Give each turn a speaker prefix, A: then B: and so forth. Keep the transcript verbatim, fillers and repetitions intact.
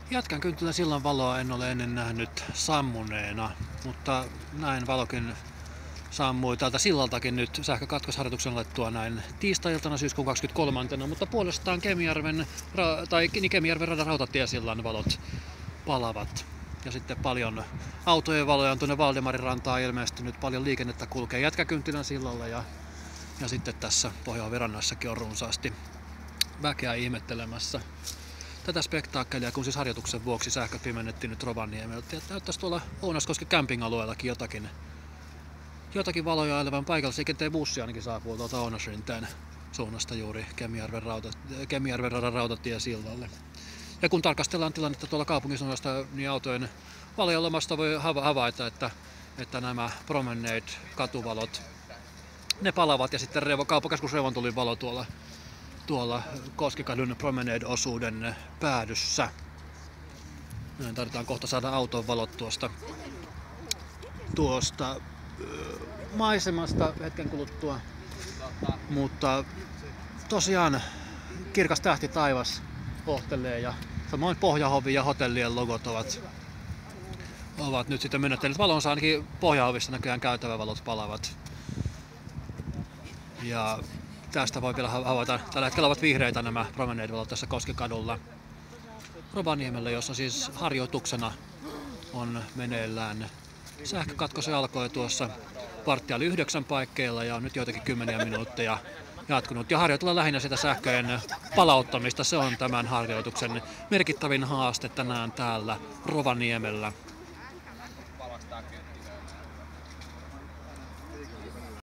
A: Jätkän kynttilän sillan valoa en ole ennen nähnyt sammuneena, mutta näin valokin sammui täältä sillaltakin nyt sähkökatkosharjoituksen alettua näin tiistai-iltana syyskuun kaksikymmentäkolme. Mutta puolestaan Kemijärven, tai niin Kemijärven radan rautatiesillan valot palavat. Ja sitten paljon autojen valoja on tuonne Valdemarin rantaan ilmestynyt, paljon liikennettä kulkee Jätkäkynttilän sillalla ja, ja sitten tässä Pohjois-Verannassakin on runsaasti väkeä ihmettelemässä tätä spektaakkelia, kun siis harjoituksen vuoksi sähköt pimennettiin nyt Rovaniemeltä. Näyttäisi tuolla Ounaskonski camping-alueellakin jotakin, jotakin valoja ailevan paikallisliikenteen bussi ainakin saapuu tuolta Ounasrinteen suunnasta juuri Kemijärven, rauta, Kemijärven radan rautatiesillalle. Ja kun tarkastellaan tilannetta tuolla kaupunkisuunnasta, niin autojen valoilmasta voi havaita, että, että nämä Promenade-katuvalot, ne palavat ja sitten Revo, kauppakeskus Revontulin valo tuolla, tuolla Koskikadun Promenade-osuuden päädyssä. Näin tarvitaan kohta saada auton valot tuosta, tuosta maisemasta hetken kuluttua. Mutta tosiaan kirkas tähti taivas kohtelee ja samoin Pohjahovi ja hotellien logot ovat, ovat nyt sitten menettäneet valonsa, ainakin Pohjahovissa näköjään käytävävalot palavat. Ja tästä voi vielä havaita, tällä hetkellä ovat vihreitä nämä Promenade-valot tässä Koskikadulla Rovaniemellä, jossa siis harjoituksena on meneillään sähkökatkos. Se alkoi tuossa varttia oli yhdeksän paikkeilla ja on nyt joitakin kymmeniä minuutteja jatkunut. Ja harjoitellaan lähinnä sitä sähköjen palauttamista. Se on tämän harjoituksen merkittävin haaste tänään täällä Rovaniemellä.